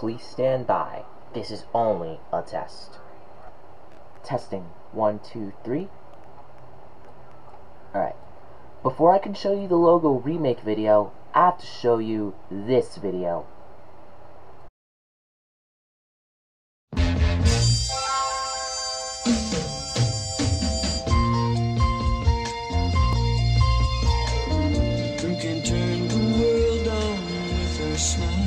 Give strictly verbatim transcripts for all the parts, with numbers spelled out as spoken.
Please stand by. This is only a test. Testing. One, two, three. Alright. Before I can show you the logo remake video, I have to show you this video. Who can turn the world on with her smile?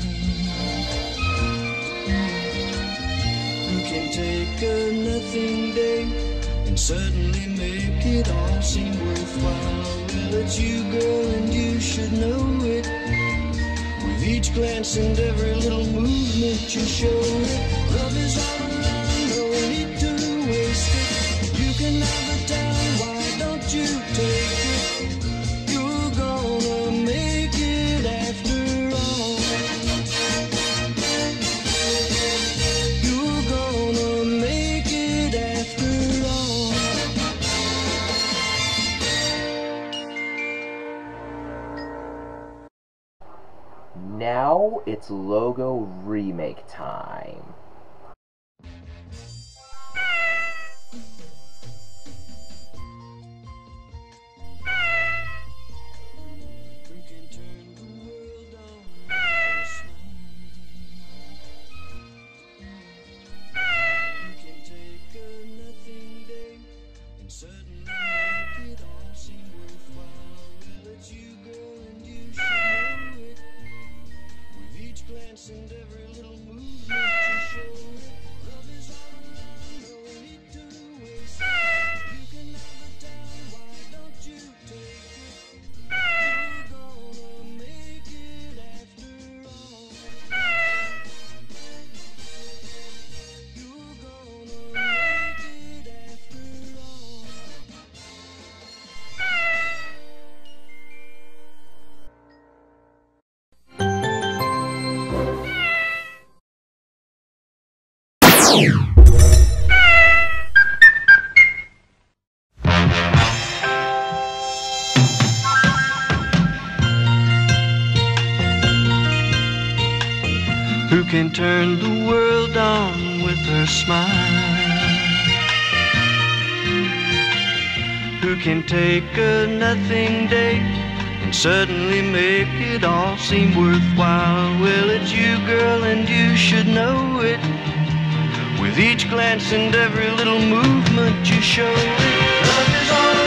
Who can take a nothing day and suddenly make it all seem worthwhile? Well, it's you, girl, and you should know it. With each glance and every little movement you show it. Love is all around, no need to waste it. You can have the time, why don't you take it? You're gonna make it after all. You're gonna make it after all. Now it's logo remake time. Who can turn the world on with a smile? Who can take a nothing day and suddenly make it all seem worthwhile? Well, it's you, girl, and you should know it. With each glance and every little movement you show it. Love is all around, no need to waste it. You can have the time, why don't you take it? You're gonna make it after all. You're gonna make it after all. Who can turn the world on with her smile? Who can take a nothing day and suddenly make it all seem worthwhile? Well, it's you, girl, and you should know it. With each glance and every little movement you show it. Love is all